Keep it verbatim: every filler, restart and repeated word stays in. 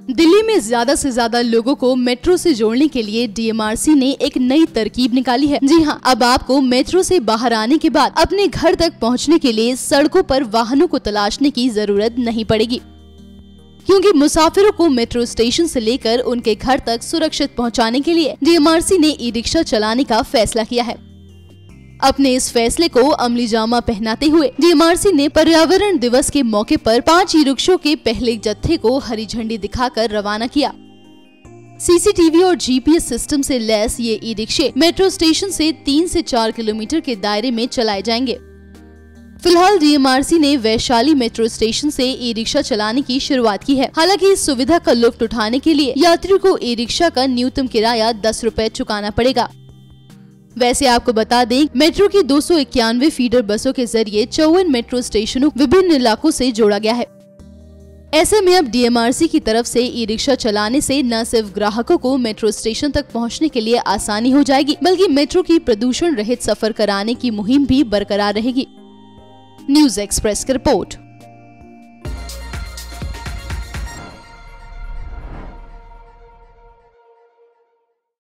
दिल्ली में ज्यादा से ज्यादा लोगों को मेट्रो से जोड़ने के लिए डी एम आर सी ने एक नई तरकीब निकाली है। जी हां, अब आपको मेट्रो से बाहर आने के बाद अपने घर तक पहुंचने के लिए सड़कों पर वाहनों को तलाशने की जरूरत नहीं पड़ेगी, क्योंकि मुसाफिरों को मेट्रो स्टेशन से लेकर उनके घर तक सुरक्षित पहुंचाने के लिए डी एम आर सी ने ई रिक्शा चलाने का फैसला किया है। अपने इस फैसले को अमली जामा पहनाते हुए डी एम आर सी ने पर्यावरण दिवस के मौके पर पांच ई रिक्शों के पहले जत्थे को हरी झंडी दिखाकर रवाना किया। सी सी टी वी और जी पी एस सिस्टम से लैस ये ई रिक्शे मेट्रो स्टेशन से तीन से चार किलोमीटर के दायरे में चलाए जाएंगे। फिलहाल डी एम आर सी ने वैशाली मेट्रो स्टेशन से ई रिक्शा चलाने की शुरुआत की है। हालांकि इस सुविधा का लुत्फ उठाने के लिए यात्रियों को ई रिक्शा का न्यूनतम किराया दस रुपए चुकाना पड़ेगा। वैसे आपको बता दें, मेट्रो की दो सौ इक्यानवे फीडर बसों के जरिए चौवन मेट्रो स्टेशनों विभिन्न इलाकों से जोड़ा गया है। ऐसे में अब डी एम आर सी की तरफ से ई रिक्शा चलाने से न सिर्फ ग्राहकों को मेट्रो स्टेशन तक पहुंचने के लिए आसानी हो जाएगी, बल्कि मेट्रो की प्रदूषण रहित सफर कराने की मुहिम भी बरकरार रहेगी। न्यूज एक्सप्रेस की रिपोर्ट।